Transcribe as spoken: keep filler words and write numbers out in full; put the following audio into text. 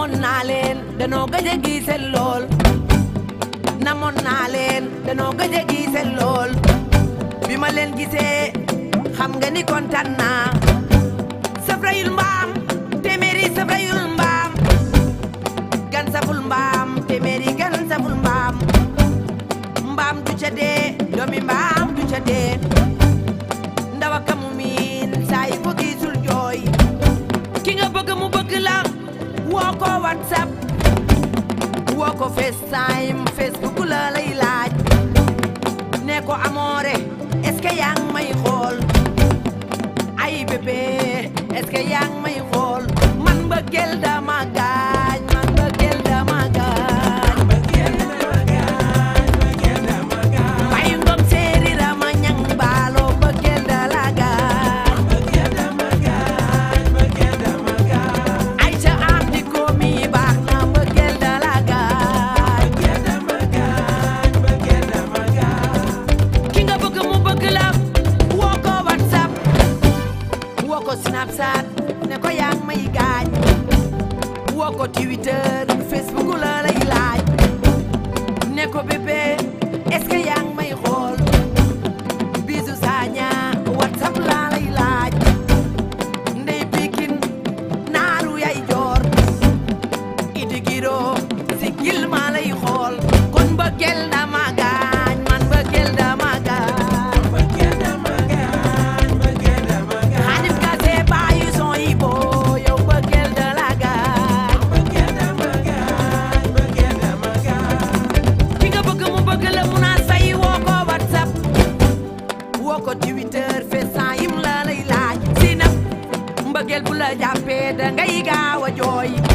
namoon naa leen danoo gëj a gise lool namoon naa leen danoo gëj a gise lool bi ma leen gisee xam nga ni kontaan naa safrayul mbaam téeméeri safrayul mbaam gan saful mbaam téeméeri gan saful mbaam mbaam du ca dee doomi mbaam du ca dee ndawa kamu miin saa yi ko gisul jooy ki nga bëgg mu bëgg la woo ko WhatsApp woo ko FaceTime Facebook la lay laaj ne ko amoore est-ce que yaa ngi may xool ay bébé est-ce que yaa ngi may xool man mbëggeel dama gaañ man mbëggeel dama gaañ bay ngom séeri rama ñang baalo mbëggeel da la gaañ ay ca am di ko mi baax na mbëggeel da la gaañ ki nga bëgg mu bëgg la woo ko WhatsApp woo ko Snapchat ne ko yaa ngi may gaañ woo ko Twitter Facebook la lay laaj ne ko bébé est-ce que yaa ngi may xool bisu saaña WhatsApp la lay laaj ndey pikin naaru yay joor idi giro si gil ma lay xool kon mbëggeel dama gaañ man mbëggeel dama gaañ xaadim ka see baayu son yi boo yow mbëggeel da la gaañ ki nga bëgg mu bëgg la mu naan say woo ko WhatsApp woo ko Twitter FaceTime la lay laaj si nag mbëggeel bu la jàppee da ngay gaaw a jooy